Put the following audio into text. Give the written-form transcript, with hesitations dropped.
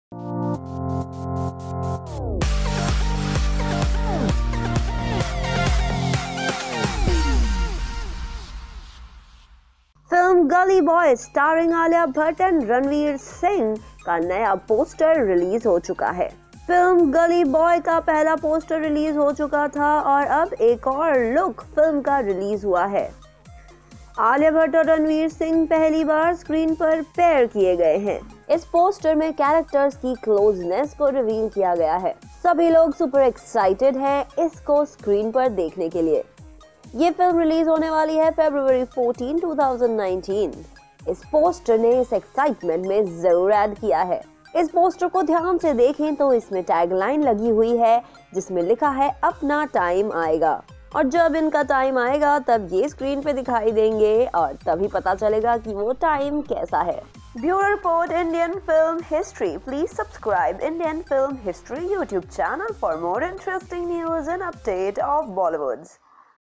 Film Gully Boy starring Alia Bhatt and Ranveer Singh का नया poster release हो चुका है। फिल्म गली बॉय का पहला पोस्टर रिलीज हो चुका था और अब एक और लुक फिल्म का रिलीज हुआ है। आलिया भट्ट और रणवीर सिंह पहली बार स्क्रीन पर पेयर किए गए हैं। इस पोस्टर में कैरेक्टर्स की क्लोजनेस को रिवील किया गया है। सभी लोग सुपर एक्साइटेड हैं इसको स्क्रीन पर देखने के लिए। ये फिल्म रिलीज होने वाली है February 14, 2019। इस पोस्टर ने इस एक्साइटमेंट में जरूर ऐड किया है। इस पोस्टर को ध्यान से देखें तो इसमें टैगलाइन लगी हुई है जिसमें लिखा है अपना टाइम आएगा, और जब इनका टाइम आएगा तब ये स्क्रीन पे दिखाई देंगे और तभी पता चलेगा कि वो टाइम कैसा है। Bureau report Indian film history. Please subscribe Indian film history YouTube channel for more interesting news and update of Bollywood.